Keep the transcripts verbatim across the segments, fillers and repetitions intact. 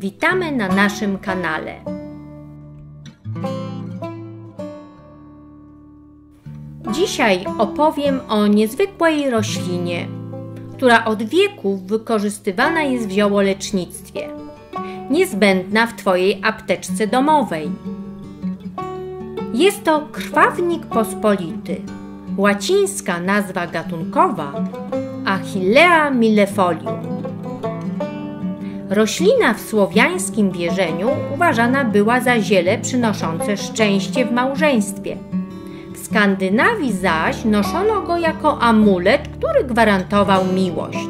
Witamy na naszym kanale. Dzisiaj opowiem o niezwykłej roślinie, która od wieków wykorzystywana jest w ziołolecznictwie, niezbędna w Twojej apteczce domowej. Jest to krwawnik pospolity. Łacińska nazwa gatunkowa Achillea millefolium. Roślina w słowiańskim wierzeniu uważana była za ziele przynoszące szczęście w małżeństwie. W Skandynawii zaś noszono go jako amulet, który gwarantował miłość.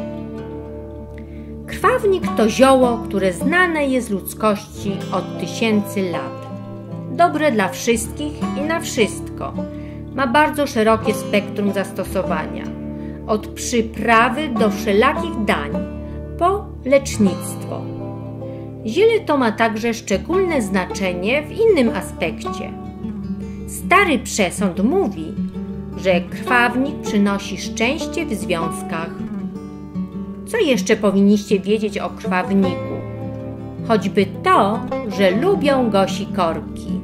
Krwawnik to zioło, które znane jest ludzkości od tysięcy lat. Dobre dla wszystkich i na wszystko. Ma bardzo szerokie spektrum zastosowania. Od przyprawy do wszelakich dań, po lecznictwo. Ziele to ma także szczególne znaczenie w innym aspekcie. Stary przesąd mówi, że krwawnik przynosi szczęście w związkach. Co jeszcze powinniście wiedzieć o krwawniku? Choćby to, że lubią go sikorki.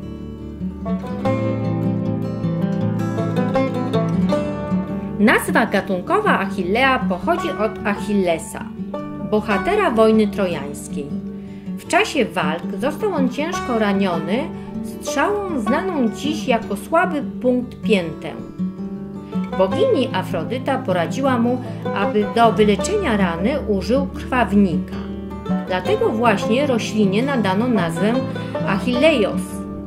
Nazwa gatunkowa Achillea pochodzi od Achillesa, bohatera wojny trojańskiej. W czasie walk został on ciężko raniony strzałą znaną dziś jako słaby punkt piętę. Bogini Afrodyta poradziła mu, aby do wyleczenia rany użył krwawnika. Dlatego właśnie roślinie nadano nazwę Achilleos.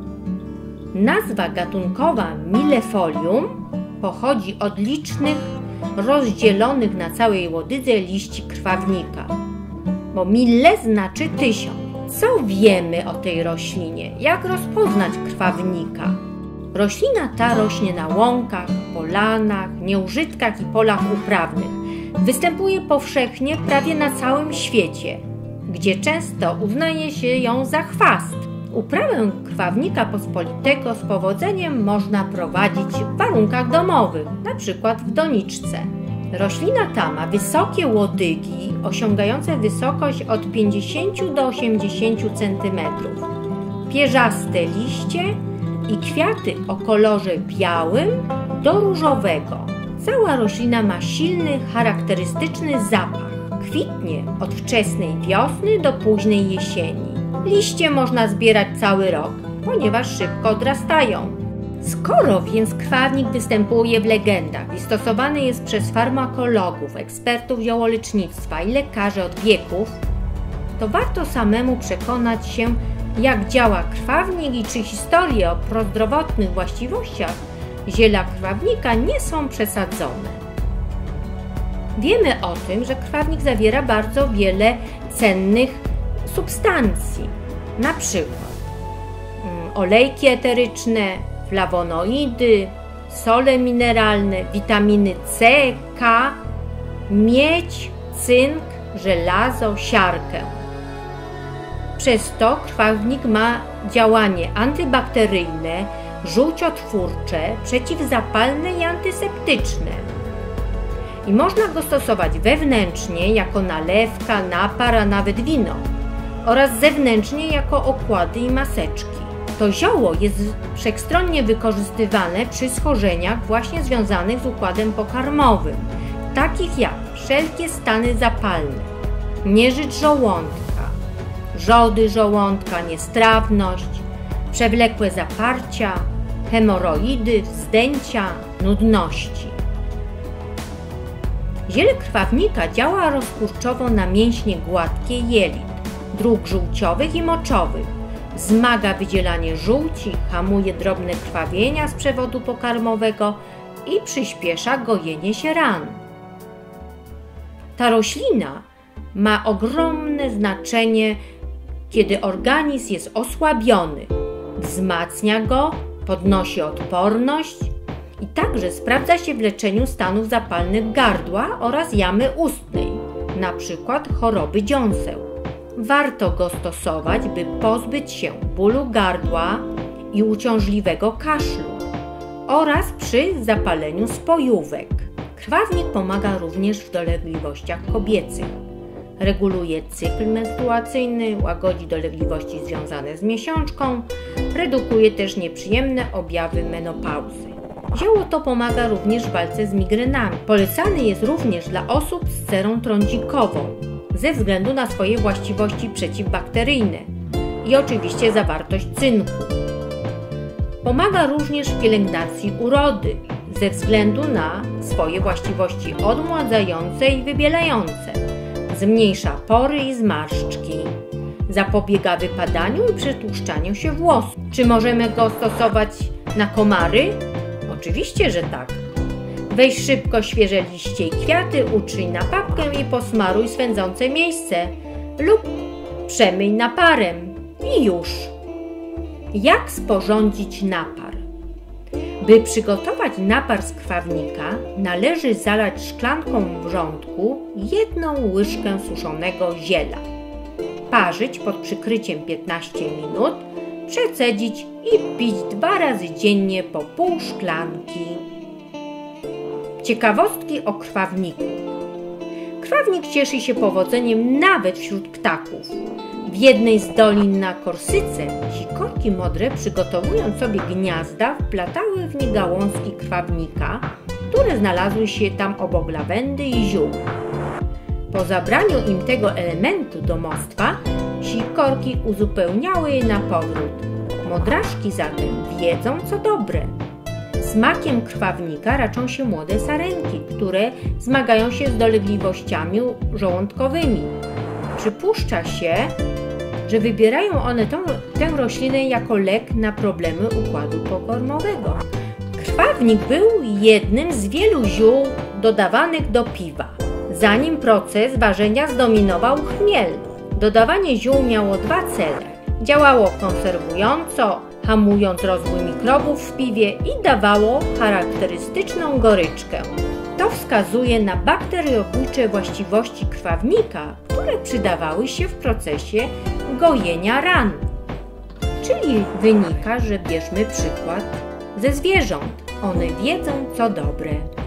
Nazwa gatunkowa millefolium pochodzi od licznych, rozdzielonych na całej łodydze liści krwawnika, bo mille znaczy tysiąc. Co wiemy o tej roślinie? Jak rozpoznać krwawnika? Roślina ta rośnie na łąkach, polanach, nieużytkach i polach uprawnych. Występuje powszechnie prawie na całym świecie, gdzie często uznaje się ją za chwast. Uprawę krwawnika pospolitego z powodzeniem można prowadzić w warunkach domowych, np. w doniczce. Roślina ta ma wysokie łodygi osiągające wysokość od pięćdziesięciu do osiemdziesięciu centymetrów, pierzaste liście i kwiaty o kolorze białym do różowego. Cała roślina ma silny, charakterystyczny zapach. Kwitnie od wczesnej wiosny do późnej jesieni. Liście można zbierać cały rok, ponieważ szybko odrastają. Skoro więc krwawnik występuje w legendach i stosowany jest przez farmakologów, ekspertów ziołolecznictwa i lekarzy od wieków, to warto samemu przekonać się, jak działa krwawnik i czy historie o prozdrowotnych właściwościach ziela krwawnika nie są przesadzone. Wiemy o tym, że krwawnik zawiera bardzo wiele cennych substancji, na przykład olejki eteryczne, flawonoidy, sole mineralne, witaminy C, K, miedź, cynk, żelazo, siarkę. Przez to krwawnik ma działanie antybakteryjne, żółciotwórcze, przeciwzapalne i antyseptyczne. I można go stosować wewnętrznie jako nalewka, napar, a nawet wino oraz zewnętrznie jako okłady i maseczki. To zioło jest wszechstronnie wykorzystywane przy schorzeniach właśnie związanych z układem pokarmowym, takich jak wszelkie stany zapalne, nieżycz żołądka, wrzody żołądka, niestrawność, przewlekłe zaparcia, hemoroidy, wzdęcia, nudności. Ziele krwawnika działa rozkurczowo na mięśnie gładkie jelit, dróg żółciowych i moczowych. Wzmaga wydzielanie żółci, hamuje drobne krwawienia z przewodu pokarmowego i przyspiesza gojenie się ran. Ta roślina ma ogromne znaczenie, kiedy organizm jest osłabiony. Wzmacnia go, podnosi odporność i także sprawdza się w leczeniu stanów zapalnych gardła oraz jamy ustnej, np. choroby dziąseł. Warto go stosować, by pozbyć się bólu gardła i uciążliwego kaszlu oraz przy zapaleniu spojówek. Krwawnik pomaga również w dolegliwościach kobiecych. reguluje cykl menstruacyjny, łagodzi dolegliwości związane z miesiączką, redukuje też nieprzyjemne objawy menopauzy. Zioło to pomaga również w walce z migrenami. Polecany jest również dla osób z cerą trądzikową ze względu na swoje właściwości przeciwbakteryjne i oczywiście zawartość cynku. Pomaga również w pielęgnacji urody ze względu na swoje właściwości odmładzające i wybielające. Zmniejsza pory i zmarszczki. Zapobiega wypadaniu i przetłuszczaniu się włosów. Czy możemy go stosować na komary? Oczywiście, że tak. Weź szybko świeże liście i kwiaty, utrzyj na papkę i posmaruj swędzące miejsce lub przemyj naparem i już. Jak sporządzić napar? By przygotować napar z krwawnika, należy zalać szklanką wrzątku jedną łyżkę suszonego ziela. Parzyć pod przykryciem piętnaście minut, przecedzić i pić dwa razy dziennie po pół szklanki. Ciekawostki o krwawniku. Krwawnik cieszy się powodzeniem nawet wśród ptaków. W jednej z dolin na Korsyce sikorki modre, przygotowując sobie gniazda, wplatały w nie gałązki krwawnika, które znalazły się tam obok lawendy i ziół. Po zabraniu im tego elementu domostwa, sikorki uzupełniały je na powrót. Modraszki zatem wiedzą, co dobre. Smakiem krwawnika raczą się młode sarenki, które zmagają się z dolegliwościami żołądkowymi. Przypuszcza się, że wybierają one tą, tę roślinę jako lek na problemy układu pokarmowego. Krwawnik był jednym z wielu ziół dodawanych do piwa. Zanim proces ważenia zdominował chmiel, dodawanie ziół miało dwa cele. Działało konserwująco, hamując rozwój mikrobów w piwie i dawało charakterystyczną goryczkę. To wskazuje na bakteriobójcze właściwości krwawnika, które przydawały się w procesie gojenia ran. Czyli wynika, że bierzmy przykład ze zwierząt. One wiedzą, co dobre.